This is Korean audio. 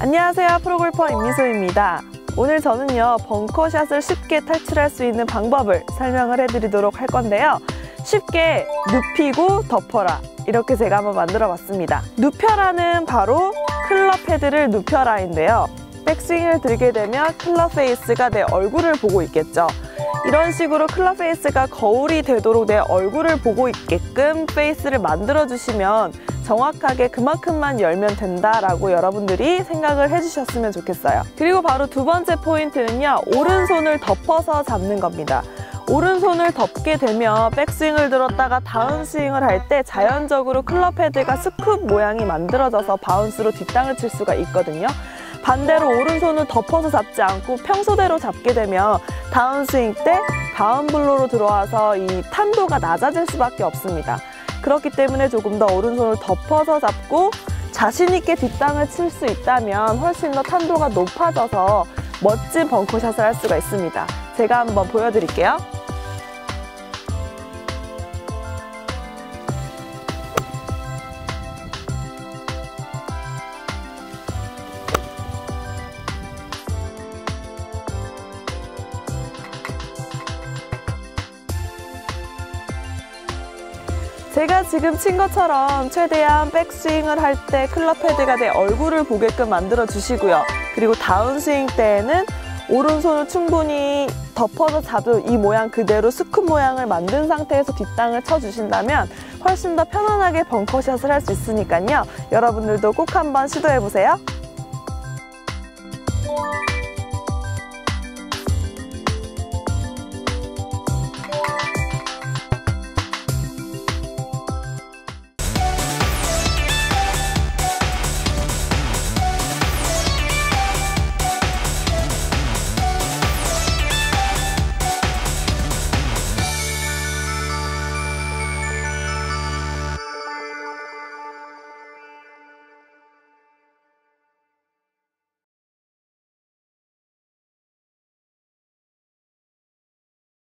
안녕하세요, 프로골퍼 임미소입니다. 오늘 저는요, 벙커샷을 쉽게 탈출할 수 있는 방법을 설명을 해드리도록 할 건데요. 쉽게 눕히고 덮어라, 이렇게 제가 한번 만들어 봤습니다. 눕혀라는 바로 클럽 헤드를 눕혀라인데요. 백스윙을 들게 되면 클럽 페이스가 내 얼굴을 보고 있겠죠. 이런 식으로 클럽 페이스가 거울이 되도록 내 얼굴을 보고 있게끔 페이스를 만들어 주시면 정확하게 그만큼만 열면 된다라고 여러분들이 생각을 해주셨으면 좋겠어요. 그리고 바로 두 번째 포인트는요, 오른손을 덮어서 잡는 겁니다. 오른손을 덮게 되면 백스윙을 들었다가 다운스윙을 할 때 자연적으로 클럽 헤드가 스쿱 모양이 만들어져서 바운스로 뒷땅을 칠 수가 있거든요. 반대로 오른손을 덮어서 잡지 않고 평소대로 잡게 되면 다운스윙 때 다운블로로 들어와서 이 탄도가 낮아질 수밖에 없습니다. 그렇기 때문에 조금 더 오른손을 덮어서 잡고 자신 있게 뒷땅을 칠 수 있다면 훨씬 더 탄도가 높아져서 멋진 벙커샷을 할 수가 있습니다. 제가 한번 보여드릴게요. 제가 지금 친 것처럼 최대한 백스윙을 할 때 클럽 헤드가 내 얼굴을 보게끔 만들어 주시고요. 그리고 다운스윙 때에는 오른손을 충분히 덮어서 잡은 이 모양 그대로 스쿱 모양을 만든 상태에서 뒷땅을 쳐주신다면 훨씬 더 편안하게 벙커샷을 할 수 있으니까요. 여러분들도 꼭 한번 시도해 보세요.